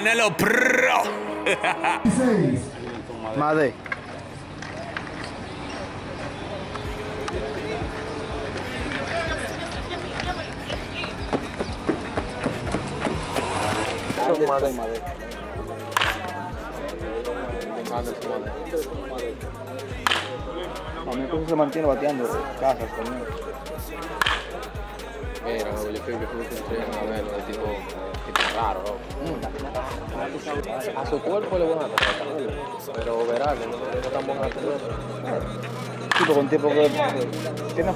Canelo Pro. Made. A mí se mantiene bateando casas conmigo. Mira, yo creo que fue a ver, el tipo raro, ¿no? A su cuerpo le van a tratar, pero verá que no tan buena Tipo con tipo que tiene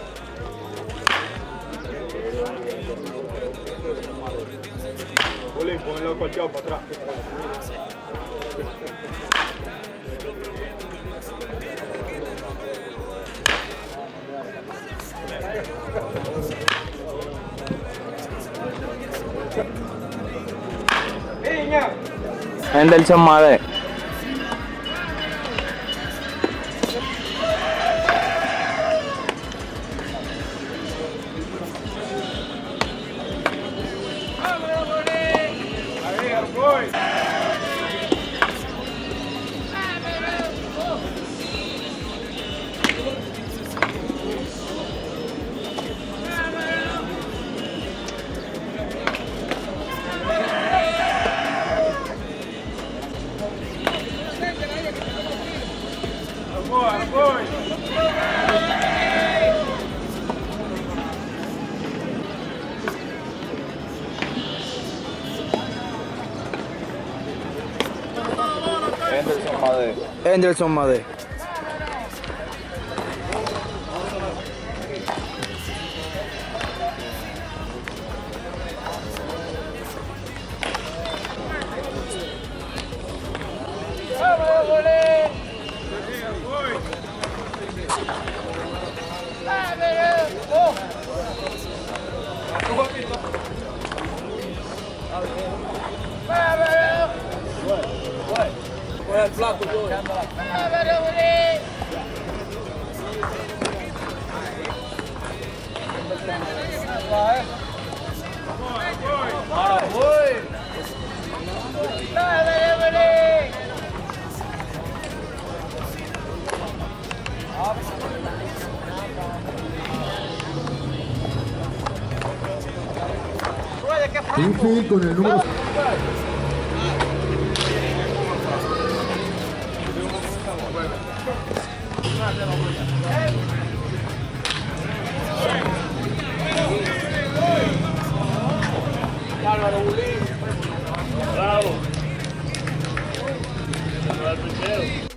Bolín, ponlo el colchón para atrás. Henderson Made. Henderson Made. el plato, yo. Infield con el número. Bravo.